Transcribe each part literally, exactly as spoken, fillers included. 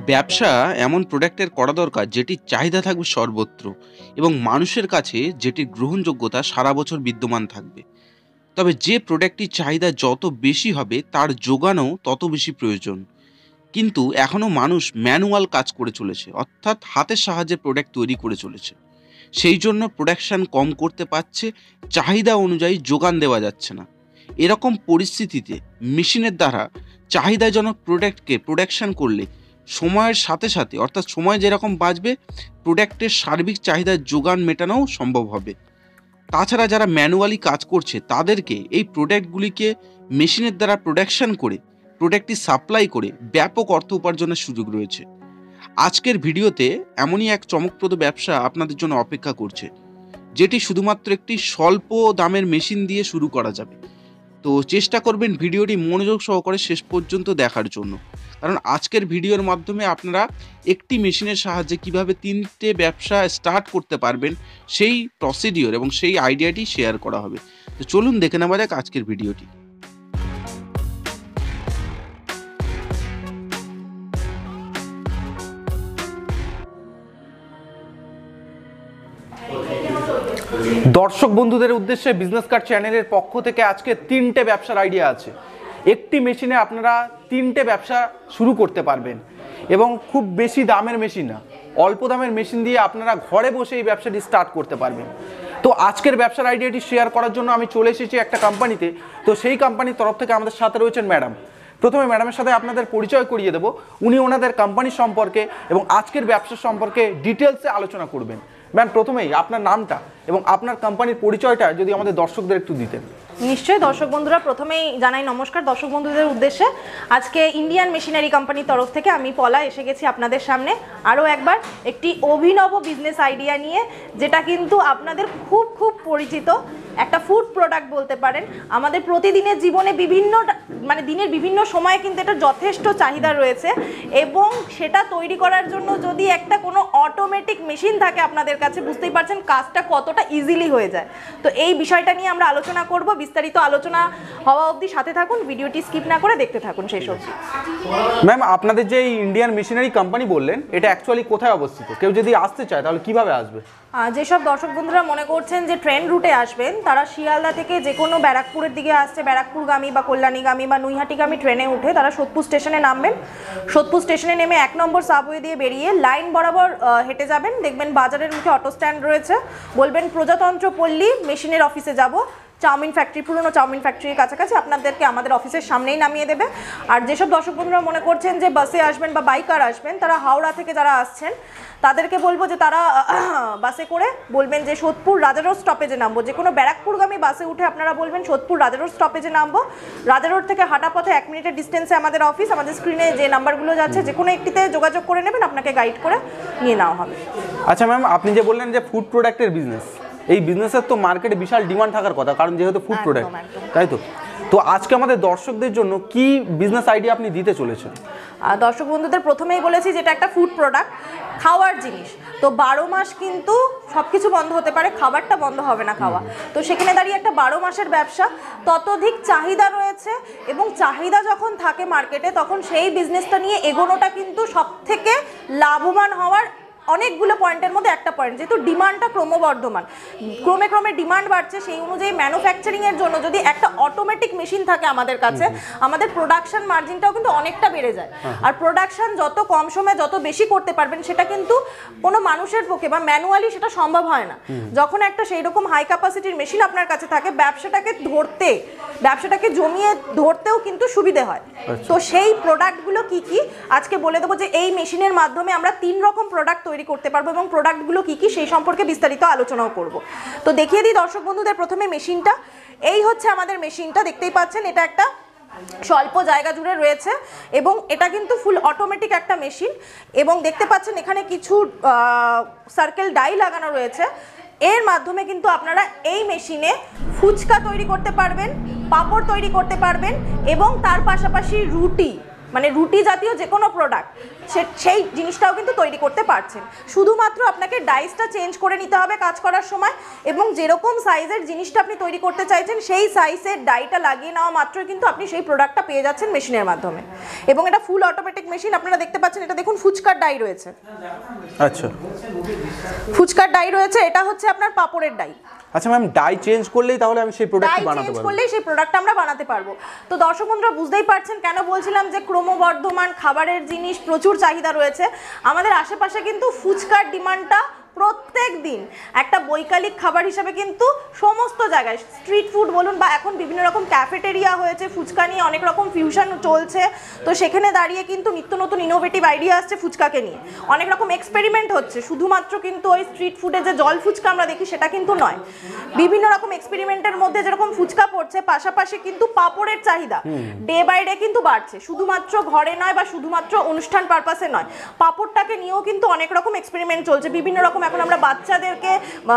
ব্যবসা এমন প্রোডাক্টের করা দরকার যেটির চাহিদা থাকবে সর্বত্র এবং মানুষের কাছে যেটির গ্রহণযোগ্যতা সারা বছর বিদ্যমান থাকবে। তবে যে প্রোডাক্টটির চাহিদা যত বেশি হবে তার যোগানও তত বেশি প্রয়োজন। কিন্তু এখনও মানুষ ম্যানুয়াল কাজ করে চলেছে, অর্থাৎ হাতের সাহায্যে প্রোডাক্ট তৈরি করে চলেছে। সেই জন্য প্রোডাকশন কম করতে পারছে, চাহিদা অনুযায়ী যোগান দেওয়া যাচ্ছে না। এরকম পরিস্থিতিতে মেশিনের দ্বারা চাহিদাজনক প্রোডাক্টকে প্রোডাকশন করলে সময়ের সাথে সাথে, অর্থাৎ সময় যেরকম বাঁচবে, প্রোডাক্টের সার্বিক চাহিদার যোগান মেটানোও সম্ভব হবে। তাছাড়া যারা ম্যানুয়ালি কাজ করছে তাদেরকে এই প্রোডাক্টগুলিকে মেশিনের দ্বারা প্রোডাকশন করে প্রোডাক্টটি সাপ্লাই করে ব্যাপক অর্থ উপার্জনের সুযোগ রয়েছে। আজকের ভিডিওতে এমনই এক চমকপ্রদ ব্যবসা আপনাদের জন্য অপেক্ষা করছে, যেটি শুধুমাত্র একটি স্বল্প দামের মেশিন দিয়ে শুরু করা যাবে। তো চেষ্টা করবেন ভিডিওটি মনোযোগ সহকারে শেষ পর্যন্ত দেখার জন্য, কারণ আজকের ভিডিওর মাধ্যমে আপনারা একটি মেশিনের সাহায্যে কিভাবে তিনটে ব্যবসা স্টার্ট করতে পারবেন সেই প্রসিডিওর এবং সেই আইডিয়াটি শেয়ার করা হবে। তো চলুন দেখে নেওয়া যাক আজকের ভিডিওটি। দর্শক বন্ধুদের উদ্দেশ্যে বিজনেস কার্ড চ্যানেলের পক্ষ থেকে আজকে তিনটে ব্যবসার আইডিয়া আছে। একটি মেশিনে আপনারা তিনটে ব্যবসা শুরু করতে পারবেন এবং খুব বেশি দামের মেশিন না, অল্প দামের মেশিন দিয়ে আপনারা ঘরে বসে এই ব্যবসাটি স্টার্ট করতে পারবেন। তো আজকের ব্যবসার আইডিয়াটি শেয়ার করার জন্য আমি চলে এসেছি একটা কোম্পানিতে। তো সেই কোম্পানির তরফ থেকে আমাদের সাথে রয়েছেন ম্যাডাম। প্রথমে ম্যাডামের সাথে আপনাদের পরিচয় করিয়ে দেবো, উনি ওনাদের কোম্পানির সম্পর্কে এবং আজকের ব্যবসা সম্পর্কে ডিটেলসে আলোচনা করবেন। ম্যাম, প্রথমেই আপনার নামটা এবং আপনার কোম্পানির পরিচয়টা যদি আমাদের দর্শকদের একটু দিতেন। নিশ্চয়ই। দর্শক বন্ধুরা, প্রথমেই জানাই নমস্কার দর্শক বন্ধুদের উদ্দেশ্যে। আজকে ইন্ডিয়ান মেশিনারি কোম্পানির তরফ থেকে আমি পলা এসে গেছি আপনাদের সামনে আরও একবার একটি অভিনব বিজনেস আইডিয়া নিয়ে, যেটা কিন্তু আপনাদের খুব খুব পরিচিত একটা ফুড প্রোডাক্ট বলতে পারেন। আমাদের প্রতিদিনের জীবনে বিভিন্ন মানে দিনের বিভিন্ন সময়ে কিন্তু এটা যথেষ্ট চাহিদা রয়েছে এবং সেটা তৈরি করার জন্য যদি একটা কোনো অটোমেটিক মেশিন থাকে আপনাদের কাছে, বুঝতেই পারছেন কাজটা কতটা ইজিলি হয়ে যায়। তো এই বিষয়টা নিয়ে আমরা আলোচনা করব। বিস্তারিত আলোচনা হওয়া অবধি সাথে থাকুন, ভিডিওটি স্কিপ না করে দেখতে থাকুন সেই সব। ম্যাম, আপনাদের যে ইন্ডিয়ান মেশিনারি কোম্পানি বললেন, এটা অ্যাকচুয়ালি কোথায় অবস্থিত? কেউ যদি আসতে চায় তাহলে কিভাবে আসবে? যেসব দর্শক বন্ধুরা মনে করছেন যে ট্রেন রুটে আসবেন, তারা শিয়ালদা থেকে যে কোনো ব্যারাকপুরের দিকে আসছে, ব্যারাকপুরগামী বা কল্যাণীগামী বা নৈহাটিগামী ট্রেনে উঠে তারা সোদপুর স্টেশনে নামবেন। সোদপুর স্টেশনে নেমে এক নম্বর সাবওয়ে দিয়ে বেরিয়ে লাইন বরাবর হেঁটে যাবেন, দেখবেন বাজারের মুখে অটো স্ট্যান্ড রয়েছে। বলবেন প্রজাতন্ত্র পল্লী মেশিনের অফিসে যাব। চাউমিন ফ্যাক্টরি, পুরনো চাউমিন ফ্যাক্টরির কাছাকাছি আপনাদেরকে আমাদের অফিসের সামনেই নামিয়ে দেবে। আর যেসব দর্শক বন্ধুরা মনে করছেন যে বাসে আসবেন বা বাইকার আসবেন, তারা হাওড়া থেকে যারা আসছেন তাদেরকে বলবো যে তারা বাসে করে বলবেন যে সোদপুর রাজা রোড স্টপেজে নামবো। যে কোনো ব্যারাকপুরগামী বাসে উঠে আপনারা বলবেন সোদপুর রাজা রোড স্টপেজে নামবো। রাজা রোড থেকে হাঁটা পথে এক মিনিটের ডিস্টেন্সে আমাদের অফিস। আমাদের স্ক্রিনে যে নাম্বারগুলো যাচ্ছে যে কোনো একটিতে যোগাযোগ করে নেবেন, আপনাকে গাইড করে নিয়ে নেওয়া হবে। আচ্ছা ম্যাম, আপনি যে বললেন যে ফুড প্রোডাক্টের বিজনেস, এই বিজনেসের তো মার্কেটে বিশাল ডিমান্ড থাকার কথা, কারণ যেহেতু ফুড প্রোডাক্ট, তাই তো? তো আজকে আমাদের দর্শকদের জন্য কি বিজনেস আইডিয়া আপনি দিতে চলেছেন? দর্শক বন্ধুদের প্রথমেই বলেছি যেটা একটা ফুড প্রোডাক্ট, খাওয়ার জিনিস। তো বারো মাস কিন্তু সব কিছু বন্ধ হতে পারে, খাবারটা বন্ধ হবে না খাওয়া। তো সেখানে দাঁড়িয়ে একটা বারো মাসের ব্যবসা, ততোধিক চাহিদা রয়েছে এবং চাহিদা যখন থাকে মার্কেটে তখন সেই বিজনেসটা নিয়ে এগোনোটা কিন্তু সব থেকে লাভবান হওয়ার অনেকগুলো পয়েন্টের মধ্যে একটা পয়েন্ট। যেহেতু ডিমান্ডটা ক্রমবর্ধমান, ক্রমে ক্রমে ডিমান্ড বাড়ছে, সেই অনুযায়ী ম্যানুফ্যাকচারিংয়ের জন্য যদি একটা অটোমেটিক মেশিন থাকে আমাদের কাছে, আমাদের প্রোডাকশন মার্জিনটাও কিন্তু অনেকটা বেড়ে যায়। আর প্রোডাকশন যত কম সময়ে যত বেশি করতে পারবেন, সেটা কিন্তু কোনো মানুষের পক্ষে বা ম্যানুয়ালি সেটা সম্ভব হয় না। যখন একটা সেই রকম হাই ক্যাপাসিটির মেশিন আপনার কাছে থাকে, ব্যবসাটাকে ধরতে ব্যবসাটাকে জমিয়ে ধরতেও কিন্তু সুবিধে হয়। তো সেই প্রোডাক্টগুলো কি কি আজকে বলে দেবো, যে এই মেশিনের মাধ্যমে আমরা তিন রকম প্রোডাক্ট তৈরি করতে পারবো এবং প্রোডাক্টগুলো কি কি সেই সম্পর্কে বিস্তারিত আলোচনাও করব। তো দেখিয়ে দিই দর্শক বন্ধুদের প্রথমে মেশিনটা। এই হচ্ছে আমাদের মেশিনটা, দেখতেই পাচ্ছেন এটা একটা স্বল্প জায়গা জুড়ে রয়েছে এবং এটা কিন্তু ফুল অটোমেটিক একটা মেশিন। এবং দেখতে পাচ্ছেন এখানে কিছু সার্কেল ডাই লাগানো রয়েছে। এর মাধ্যমে কিন্তু আপনারা এই মেশিনে ফুচকা তৈরি করতে পারবেন, পাঁপড় তৈরি করতে পারবেন এবং তার পাশাপাশি রুটি, মানে রুটি জাতীয় যে কোনো প্রোডাক্ট সেই জিনিসটাও কিন্তু তৈরি করতে পারছেন। শুধুমাত্র আপনাকে ডাইসটা চেঞ্জ করে নিতে হবে কাজ করার সময়, এবং যেরকম সাইজের জিনিসটা আপনি তৈরি করতে চাইছেন সেই সাইজের ডাইটা লাগিয়ে নেওয়া মাত্রই কিন্তু আপনি সেই প্রোডাক্টটা পেয়ে যাচ্ছেন মেশিনের মাধ্যমে। এবং এটা ফুল অটোমেটিক মেশিন, আপনারা দেখতে পাচ্ছেন এটা দেখুন ফুচকার ডাই রয়েছে। আচ্ছা, ফুচকার ডাই রয়েছে, এটা হচ্ছে আপনার পাপড়ের ডাই। আচ্ছা ম্যাম, ডাই চেঞ্জ করলেই তাহলে আমি সেই প্রোডাক্ট বানাতে চেঞ্জ পারবো? করলেই সেই প্রোডাক্ট আমরা বানাতে পারবো। তো দর্শক বন্ধুরা বুঝতেই পারছেন কেন বলছিলাম যে ক্রমবর্ধমান খাবারের জিনিস প্রচুর চাহিদা রয়েছে। আমাদের আশেপাশে কিন্তু ফুচকার ডিমান্ডটা প্রত্যেক দিন একটা বৈকালিক খাবার হিসাবে কিন্তু সমস্ত জায়গায়, স্ট্রিট ফুড বলুন বা এখন বিভিন্ন রকম ক্যাফেটেরিয়া হয়েছে, ফুচকা নিয়ে অনেক রকম ফিউশন চলছে। তো সেখানে দাঁড়িয়ে কিন্তু নিত্য নতুন ইনোভেটিভ আইডিয়া আসছে ফুচকাকে নিয়ে, অনেক রকম এক্সপেরিমেন্ট হচ্ছে। শুধুমাত্র কিন্তু ওই স্ট্রিট ফুডে যে জল ফুচকা আমরা দেখি সেটা কিন্তু নয়, বিভিন্ন রকম এক্সপেরিমেন্টের মধ্যে যেরকম ফুচকা পড়ছে, পাশাপাশি কিন্তু পাপড়ের চাহিদা ডে বাই ডে কিন্তু বাড়ছে। শুধুমাত্র ঘরে নয় বা শুধুমাত্র অনুষ্ঠান পারপাসে নয়, পাপড়টাকে নিয়েও কিন্তু অনেক রকম এক্সপেরিমেন্ট চলছে। বিভিন্ন রকম এখন আমরা বাচ্চাদেরকে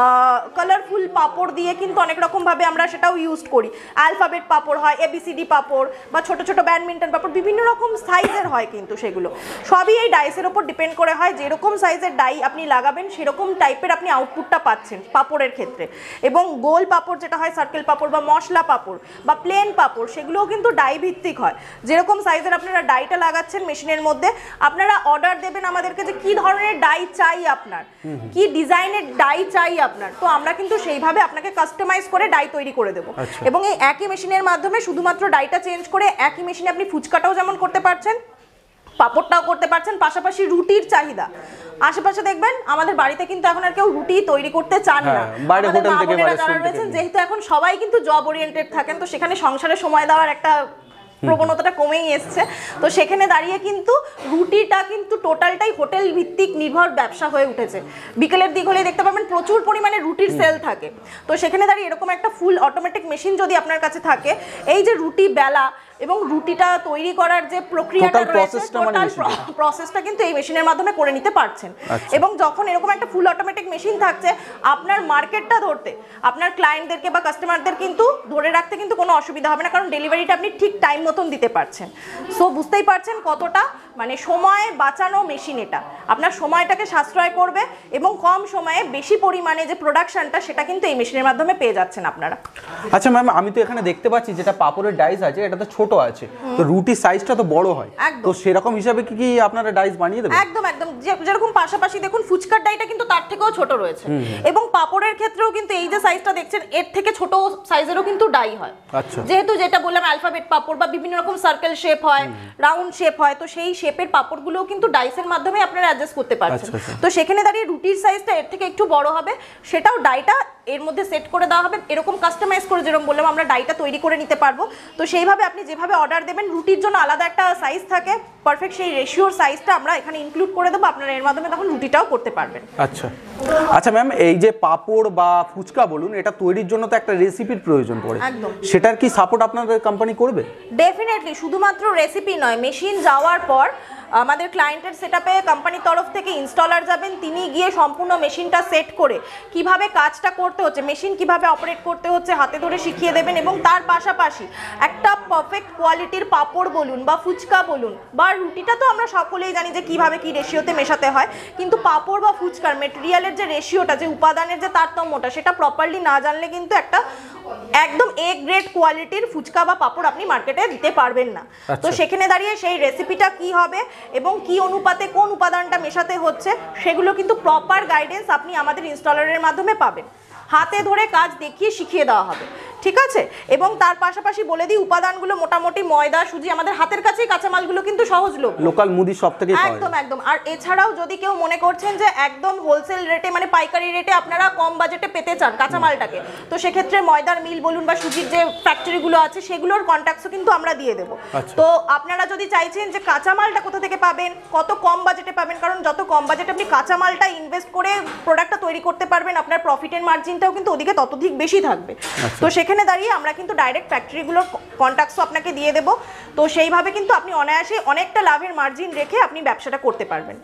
কালারফুল পাপড় দিয়ে কিন্তু অনেক রকমভাবে আমরা সেটাও ইউজ করি। অ্যালফাবেট পাপড় হয়, এবিসিডি পাপড় বা ছোট ছোট ব্যাডমিন্টন পাপড়, বিভিন্ন রকম সাইজের হয় কিন্তু সেগুলো সবই এই ডাইসের ওপর ডিপেন্ড করে হয়। যেরকম সাইজের ডাই আপনি লাগাবেন সেরকম টাইপের আপনি আউটপুটটা পাচ্ছেন পাপড়ের ক্ষেত্রে। এবং গোল পাপড় যেটা হয়, সার্কেল পাপড় বা মশলা পাপড় বা প্লেন পাপড়, সেগুলোও কিন্তু ডাই ভিত্তিক হয়। যেরকম সাইজের আপনারা ডাইটা লাগাচ্ছেন মেশিনের মধ্যে, আপনারা অর্ডার দেবেন আমাদেরকে যে কি ধরনের ডাই চাই আপনার, কি ডিজাইনের ডাই চাই আপনার, তো আমরা কিন্তু সেইভাবে আপনাকে কাস্টমাইজ করে ডাই তৈরি করে দেবো। এবং এই একই মেশিনের মাধ্যমে শুধুমাত্র ডাইটা চেঞ্জ করে একই মেশিনে আপনি ফুচকাটাও যেমন করতে পারছেন, পাপড়টাও করতে পারছেন, পাশাপাশি রুটির চাহিদা আশেপাশে দেখবেন আমাদের বাড়িতে কিন্তু এখন আর কেউ রুটি তৈরি করতে চান না। বাইরে হোটেল থেকে যারা রয়েছেন, যেহেতু এখন সবাই কিন্তু জব ওরিয়েন্টেড থাকেন, তো সেখানে সংসারে সময় দেওয়ার একটা প্রবণতাটা কমেই এসছে। তো সেখানে দাঁড়িয়ে কিন্তু রুটিটা কিন্তু টোটালটাই হোটেল ভিত্তিক নির্ভর ব্যবসা হয়ে উঠেছে। বিকেলের দিক হলে দেখতে পাবেন প্রচুর পরিমাণে রুটির সেল থাকে। তো সেখানে দাঁড়িয়ে এরকম একটা ফুল অটোমেটিক মেশিন যদি আপনার কাছে থাকে, এই যে রুটি বেলা এবং রুটিটা তৈরি করার যে প্রক্রিয়াটা রয়েছে, টোটাল প্রসেসটা কিন্তু এই মেশিনের মাধ্যমে করে নিতে পারছেন। এবং যখন এরকম একটা ফুল অটোমেটিক মেশিন থাকছে, আপনার মার্কেটটা ধরতে, আপনার ক্লায়েন্টদেরকে বা কাস্টমারদের কিন্তু ধরে রাখতে কিন্তু কোনো অসুবিধা হবে না, কারণ ডেলিভারিটা আপনি ঠিক টাইম মতন দিতে পারছেন। সো বুঝতেই পারছেন কতটা মানে সময় বাঁচানো মেশিন এটা, আপনার সময়টাকে সাশ্রয় করবে এবং কম সময়ে বেশি পরিমাণে যে প্রোডাকশনটা সেটা কিন্তু এই মেশিনের মাধ্যমে পেয়ে যাচ্ছেন আপনারা। আচ্ছা ম্যাম, আমি তো এখানে দেখতে পাচ্ছি যেটা পাপড়ের ডাইস আছে এটা তো ছোট আছে, তো রুটির সাইজটা তো বড় হয়, তো সেরকম হিসাবে কি কি আপনারা ডাইস বানিয়ে দেবেন? একদম একদম, যেরকম পাশাপাশি দেখুন ফুচকার ডাইটা কিন্তু তার থেকেও ছোট রয়েছে, এবং পাপড়ের ক্ষেত্রেও কিন্তু এই যে সাইজটা দেখছেন এর থেকে ছোট সাইজেরও কিন্তু ডাই হয়। আচ্ছা, যেহেতু যেটা বললাম অ্যালফাবেট পাপড় বা বিভিন্ন রকম সার্কেল শেপ হয়, রাউন্ড শেপ হয়, তো সেই শেপের পাপড়গুলোও কিন্তু ডাইসের মাধ্যমে আপনারা অ্যাডজাস্ট করতে পারছেন। তো সেখানে দাঁড়িয়ে রুটির সাইজটা এর থেকে একটু বড় হবে, সেটাও ডাইটা এর মধ্যে সেট করে দেওয়া হবে, এরকম কাস্টমাইজ করে যেরকম বললাম আমরা ডাইটা তৈরি করে নিতে পারবো। তো সেইভাবে আপনি যেভাবে অর্ডার দেবেন, রুটির জন্য আলাদা একটা সাইজ থাকে পারফেক্ট, সেই রেশিওর সাইজটা আমরা এখানে ইনক্লুড করে দেবো, আপনারা এর মাধ্যমে তখন রুটিটাও করতে পারবেন। আচ্ছা আচ্ছা ম্যাম, এই যে পাপড় বা ফুচকা বলুন, এটা তৈরির জন্য তো একটা রেসিপির প্রয়োজন পড়ে, একদম সেটার কি সাপোর্ট আপনাদের কোম্পানি করবে? ডেফিনেটলি, শুধুমাত্র রেসিপি নয়, মেশিন যাওয়ার পর আমাদের ক্লায়েন্টের সেটআপে কোম্পানির তরফ থেকে ইনস্টলার যাবেন, তিনি গিয়ে সম্পূর্ণ মেশিনটা সেট করে কিভাবে কাজটা করতে হচ্ছে, মেশিন কিভাবে অপারেট করতে হচ্ছে হাতে ধরে শিখিয়ে দেবেন। এবং তার পাশাপাশি একটা পারফেক্ট কোয়ালিটির পাপড় বলুন বা ফুচকা বলুন বা রুটিটা তো আমরা সকলেই জানি যে কিভাবে কি রেশিওতে মেশাতে হয়, কিন্তু পাপড় বা ফুচকার মেটেরিয়ালের যে রেশিওটা, যে উপাদানের যে তারতম্যটা, সেটা প্রপারলি না জানলে কিন্তু একটা একদম এ গ্রেড কোয়ালিটির ফুচকা বা পাপড় আপনি মার্কেটে দিতে পারবেন না। তো সেখানে দাঁড়িয়ে সেই রেসিপিটা কি হবে এবং কি অনুপাতে কোন উপাদানটা মেশাতে হচ্ছে, সেগুলো কিন্তু প্রপার গাইডেন্স আপনি আমাদের ইনস্টলারের মাধ্যমে পাবেন, হাতে ধরে কাজ দেখিয়ে শিখিয়ে দেওয়া হবে, ঠিক আছে। এবং তার পাশাপাশি বলে দিই উপাদানগুলো মোটামুটি ময়দা সুজি, আমাদের হাতের কাছেই কাঁচামালগুলো কিন্তু সহজলভ্য, লোকাল মুদি সব থেকে একদম একদম। আর এছাড়াও যদি কেউ মনে করছেন যে একদম হোলসেল রেটে মানে পাইকারি রেটে আপনারা কম বাজেটে পেতে চান কাঁচামালটাকে, তো সেক্ষেত্রে ময়দার মিল বলুন বা সুজির যে ফ্যাক্টরিগুলো আছে সেগুলোর কন্ট্যাক্টসও কিন্তু আমরা দিয়ে দেবো। তো আপনারা যদি চাইছেন যে কাঁচামালটা কোথা থেকে পাবেন, কত কম বাজেটে পাবেন, কারণ যত কম বাজেটে আপনি কাঁচামালটা ইনভেস্ট করে প্রোডাক্টটা তৈরি করতে পারবেন, আপনার প্রফিটের মার্জিনটাও কিন্তু ওদিকে ততোধিক বেশি থাকবে। তো সেখানে দাঁড়িয়ে আমরা কিন্তু ডাইরেক্ট ফ্যাক্টরিগুলোর কন্ট্যাক্টসও আপনাকে দিয়ে দেবো, তো সেইভাবে কিন্তু আপনি অনায়াসে অনেকটা লাভের মার্জিন রেখে আপনি ব্যবসাটা করতে পারবেন।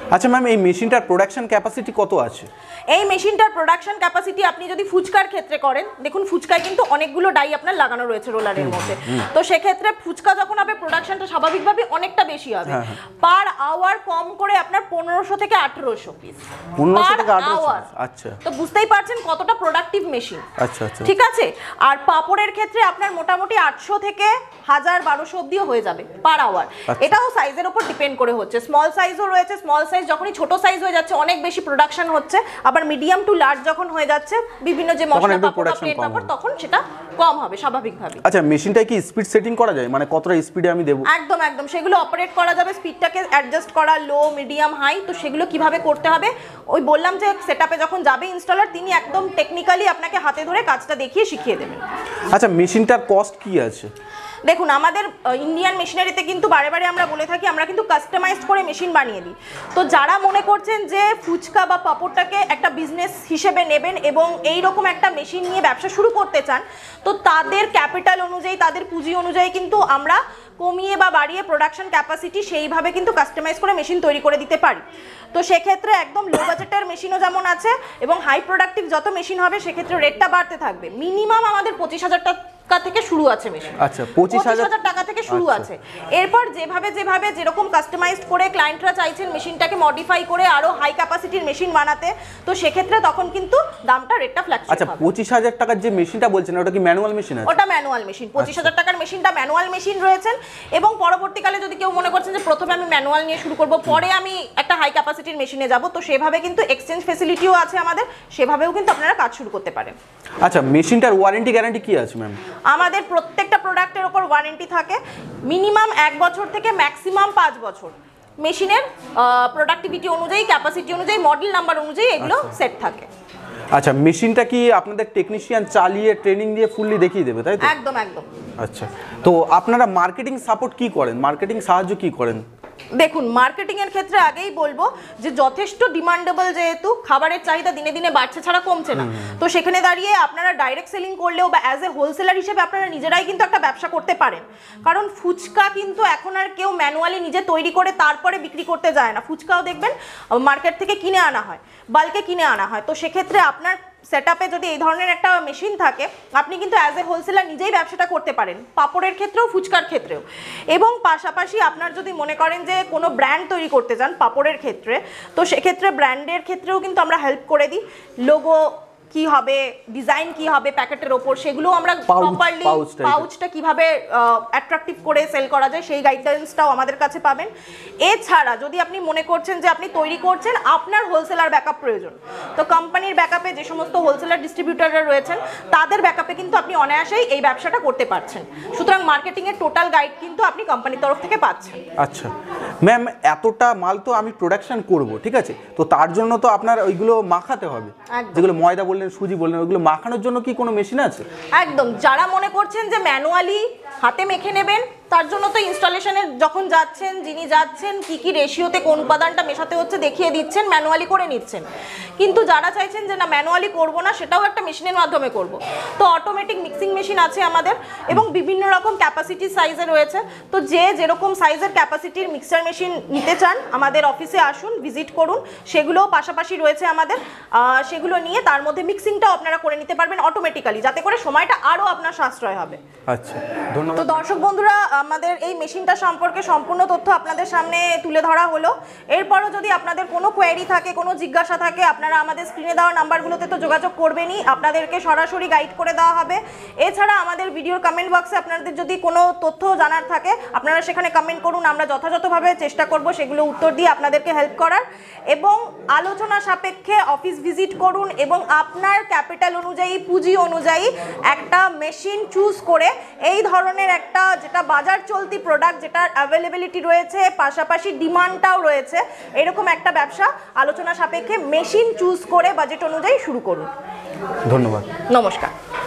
আচ্ছা ম্যাম, এই মেশিনটার প্রোডাকশন ক্যাপাসিটি কত আছে? এই মেশিনটার প্রোডাকশন ক্যাপাসিটি আপনি যদি ফুচকার ক্ষেত্রে করেন, দেখুন ফুচকায় কিন্তু অনেকগুলো ডাই আপনার লাগানো রয়েছে রোলারের মধ্যে, তো সেক্ষেত্রে ফুচকা যখন হবে প্রোডাকশনটা স্বাভাবিকভাবে অনেকটা বেশি হবে। পার আওয়ার কম করে আপনার পনেরোশো থেকে আঠেরোশো পিস পনেরোশো থেকে আঠেরোশো। আচ্ছা, তো বুঝতেই পারছেন কতটা প্রোডাক্টিভ মেশিন। আচ্ছা আচ্ছা, ঠিক আছে। আর পাপড়ের ক্ষেত্রে আপনার মোটামুটি আটশো থেকে হাজার বারোশো অব্দিও হয়ে যাবে পার আওয়ার। এটাও সাইজের উপর ডিপেন্ড করে হচ্ছে, স্মল সাইজও রয়েছে, স্মল সাইজ যখনই ছোট সাইজ হয়ে যাচ্ছে অনেক বেশি প্রোডাকশন হচ্ছে, আবার মিডিয়াম টু লার্জ যখন হয়ে যাচ্ছে বিভিন্ন যে মশলা পাপড় প্লেট পাপড় তখন সেটা কম হবে স্বাভাবিকভাবে। আচ্ছা, মেশিনটায় কি স্পিড সেটিং করা যায়, মানে কতটা স্পিডে আমি দেব? একদম একদম, সেগুলো অপারেট করা যাবে, স্পিডটাকে অ্যাডজাস্ট করা, লো মিডিয়াম হাই, তো সেগুলো কিভাবে করতে হবে ওই বললাম যে সেটআপে যখন যাবে ইনস্টলার তিনি একদম টেকনিক্যালি আপনাকে হাতে ধরে কাজটা দেখিয়ে শিখিয়ে দেবেন। আচ্ছা, মেশিনটার কস্ট কি আছে? দেখুন আমাদের ইন্ডিয়ান মেশিনারিতে কিন্তু বারে বারে আমরা বলে থাকি আমরা কিন্তু কাস্টমাইজড করে মেশিন বানিয়ে দিই। তো যারা মনে করছেন যে ফুচকা বা পাপড়টাকে একটা বিজনেস হিসেবে নেবেন এবং এই রকম একটা মেশিন নিয়ে ব্যবসা শুরু করতে চান, তো তাদের ক্যাপিটাল অনুযায়ী তাদের পুঁজি অনুযায়ী কিন্তু আমরা কমিয়ে বা বাড়িয়ে প্রোডাকশন ক্যাপাসিটি সেইভাবে কিন্তু কাস্টমাইজ করে মেশিন তৈরি করে দিতে পারি। তো সেক্ষেত্রে একদম লো বাজেটের মেশিনও যেমন আছে এবং হাই প্রোডাক্টিভ যত মেশিন হবে সেক্ষেত্রে রেটটা বাড়তে থাকবে। মিনিমাম আমাদের পঁচিশ হাজার টাকা থেকে শুরু আছে মেশিন। আচ্ছা, পঁচিশ হাজার টাকা থেকে শুরু আছে। এরপর যেভাবে যেভাবে যেরকম কাস্টমাইজড করে ক্লায়েন্টরা চাইছেন মেশিনটাকে মডিফাই করে আরো হাই ক্যাপাসিটির মেশিন বানাতে, তো সেক্ষেত্রে তখন কিন্তু দামটা রেটটা ফ্ল্যাকচুয়েট হবে। আচ্ছা, পঁচিশ হাজার টাকার যে মেশিনটা বলছেন ওটা কি ম্যানুয়াল মেশিন আছে? ওটা ম্যানুয়াল মেশিন। পঁচিশ হাজার টাকার মেশিনটা ম্যানুয়াল মেশিন রয়েছেন এবং পরবর্তীকালে যদি কেউ মনে করছেন যে প্রথমে আমি ম্যানুয়াল নিয়ে শুরু করব পরে আমি একটা হাই ক্যাপাসিটির মেশিনে যাব, তো সেভাবে কিন্তু এক্সচেঞ্জ ফ্যাসিলিটিও আছে আমাদের, সেভাবেও কিন্তু আপনারা কাজ শুরু করতে পারেন। আচ্ছা, মেশিনটার ওয়ারেন্টি গ্যারান্টি কি আছে ম্যাম? আমাদের প্রত্যেকটা প্রোডাক্টের উপর ওয়ারেন্টি থাকে মিনিমাম এক বছর থেকে ম্যাক্সিমাম পাঁচ বছর। মেশিনের প্রোডাক্টিভিটি অনুযায়ী, ক্যাপাসিটি অনুযায়ী, মডেল নাম্বার অনুযায়ী এগুলো সেট থাকে। আচ্ছা, মেশিনটা কি আপনাদের টেকনিশিয়ান চালিয়ে ট্রেনিং দিয়ে ফুললি দেখিয়ে দেবে, তাই তো? একদম একদম। আচ্ছা, তো আপনারা মার্কেটিং সাপোর্ট কি করেন, মার্কেটিং সাহায্য কি করেন? দেখুন মার্কেটিং এর ক্ষেত্রে আগেই বলবো যে যথেষ্ট ডিমান্ডেবল, যেহেতু খাবারের চাহিদা দিনে দিনে বাড়ছে ছাড়া কমছে না, তো সেখানে দাঁড়িয়ে আপনারা ডাইরেক্ট সেলিং করলেও বা অ্যাজ এ হোলসেলার হিসেবে আপনারা নিজেরাই কিন্তু একটা ব্যবসা করতে পারেন। কারণ ফুচকা কিন্তু এখন আর কেউ ম্যানুয়ালি নিজে তৈরি করে তারপরে বিক্রি করতে যায় না, ফুচকাও দেখবেন মার্কেট থেকে কিনে আনা হয়, বাল্কে কিনে আনা হয়। তো সেক্ষেত্রে আপনার সেটআপে যদি এই ধরনের একটা মেশিন থাকে আপনি কিন্তু অ্যাজ এ হোলসেলার নিজেই ব্যবসাটা করতে পারেন, পাপড়ের ক্ষেত্রেও ফুচকার ক্ষেত্রেও। এবং পাশাপাশি আপনার যদি মনে করেন যে কোনো ব্র্যান্ড তৈরি করতে চান পাপড়ের ক্ষেত্রে, তো সেক্ষেত্রে ব্র্যান্ডের ক্ষেত্রেও কিন্তু আমরা হেল্প করে দিই। লোগো কি হবে, ডিজাইন কি হবে প্যাকেটের ওপর, সেগুলো আমরা প্রপারলি পাউচটা কিভাবে অ্যাট্রাকটিভ করে সেল করা যায় সেই গাইডলাইন্সটাও আমাদের কাছে পাবেন। এছাড়া যদি আপনি মনে করছেন যে আপনি তৈরি করছেন আপনার হোলসেলার ব্যাকআপ প্রয়োজন, তো কোম্পানির ব্যাকআপে যে সমস্ত হোলসেলার ডিস্ট্রিবিউটাররা রয়েছেন তাদের ব্যাকআপে কিন্তু আপনি অনায়াসেই এই ব্যবসাটা করতে পারছেন। সুতরাং মার্কেটিংয়ের টোটাল গাইড কিন্তু আপনি কোম্পানির তরফ থেকে পাচ্ছেন। আচ্ছা ম্যাম, এতটা মাল তো আমি প্রোডাকশন করব, ঠিক আছে, তো তার জন্য তো আপনার ওইগুলো মাখাতে হবে, যেগুলো ময়দা বললেন, সুজি বললেন, ওইগুলো মাখানোর জন্য কি কোনো মেশিন আছে? একদম, যারা মনে করছেন যে ম্যানুয়ালি হাতে মেখে নেবেন তার জন্য তো ইনস্টলেশনে যখন যাচ্ছেন, যিনি যাচ্ছেন কি কি রেশিওতে কোন উপাদানটা মেশাতে হচ্ছে দেখিয়ে দিচ্ছেন, ম্যানুয়ালি করে নিচ্ছেন। কিন্তু যারা চাইছেন যে না ম্যানুয়ালি করব না, সেটাও একটা মেশিনের মাধ্যমে করব, তো অটোমেটিক মিক্সিং মেশিন আছে আমাদের এবং বিভিন্ন রকম ক্যাপাসিটি সাইজে রয়েছে। তো যে যেরকম সাইজের ক্যাপাসিটির মিক্সার মেশিন নিতে চান আমাদের অফিসে আসুন, ভিজিট করুন, সেগুলোও পাশাপাশি রয়েছে আমাদের, সেগুলো নিয়ে তার মধ্যে মিক্সিংটাও আপনারা করে নিতে পারবেন অটোমেটিক্যালি, যাতে করে সময়টা আরও আপনার সাশ্রয় হবে। আচ্ছা, ধন্যবাদ। তো দর্শক বন্ধুরা, আমাদের এই মেশিনটা সম্পর্কে সম্পূর্ণ তথ্য আপনাদের সামনে তুলে ধরা হলো। এরপরও যদি আপনাদের কোনো কোয়েরি থাকে, কোনো জিজ্ঞাসা থাকে, আপনারা আমাদের স্ক্রিনে দেওয়া নাম্বারগুলোতে তো যোগাযোগ করবেনই, আপনাদেরকে সরাসরি গাইড করে দেওয়া হবে। এছাড়া আমাদের ভিডিওর কমেন্ট বক্সে আপনাদের যদি কোনো তথ্য জানার থাকে আপনারা সেখানে কমেন্ট করুন, আমরা যথাযথভাবে চেষ্টা করব সেগুলো উত্তর দিয়ে আপনাদেরকে হেল্প করার। এবং আলোচনা সাপেক্ষে অফিস ভিজিট করুন এবং আপনার ক্যাপিটাল অনুযায়ী, পুঁজি অনুযায়ী একটা মেশিন চুজ করে এই ধরনের একটা যেটা বাজার চলতি প্রোডাক্ট, যেটার অ্যাভেলেবিলিটি রয়েছে, পাশাপাশি ডিমান্ডটাও রয়েছে, এরকম একটা ব্যবসা আলোচনা সাপেক্ষে মেশিন চুজ করে বাজেট অনুযায়ী শুরু করুন। ধন্যবাদ, নমস্কার।